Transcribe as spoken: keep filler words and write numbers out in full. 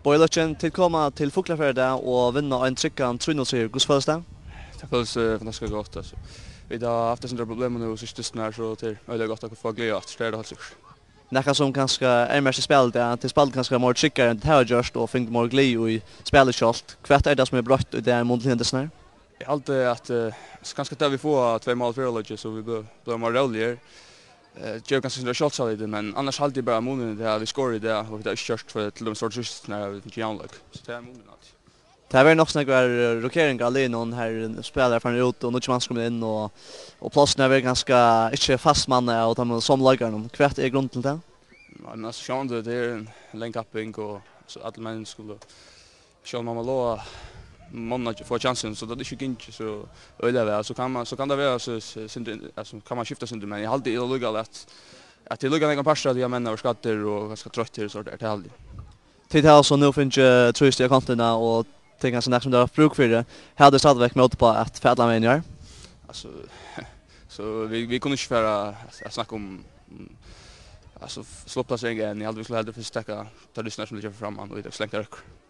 Boilöchen till komma till Fuglafjärda och vinna en tryckan tre noll seger. Hur spelas det? Det känns uh, fantastiskt gott alltså. Vi har haft sådana problem nu sist snär så till öde gott att få glädje att det är helt säkert. Näka som kanske är mer spelat där till spel kanske mer tryckare än det här just och fick mer glädje i spelet självt. Kvart är det som är bra det är mot snär. Jag alltid att uh, ganska där vi får två mål för så vi bör mer roligare. Eh, jag kan säga shots av det men annars alltid bara månen det vi scorar det och det är kört för till de sorts just när vi fick Jan Luck. Så det är månen att. Det här var nog några rokeringar alene någon här spelare från ut och nu man kommer in och och platsen är ganska inte fast man och de som lagar dem. Kvart är grunden till det. Men alltså Sean det är en länk upping och så att man skulle Sean mamma lå många får chansen så det är ju inte så öde så kan man så kan det vara så alltså kan man skifta sönder men jag alltid det luggar att att det luggar några passar de män och skatter och ganska trött så där till alltid. Tid här så nu finns ju trust i kontorna och tänker så nästan där bruk för det. Hade stadväck mot på att färdla med gör. Alltså så vi vi kunde inte föra att snacka om alltså slå placeringen i allt vi skulle hade för stäcka ta lyssnar som det gör framan och det slänkar.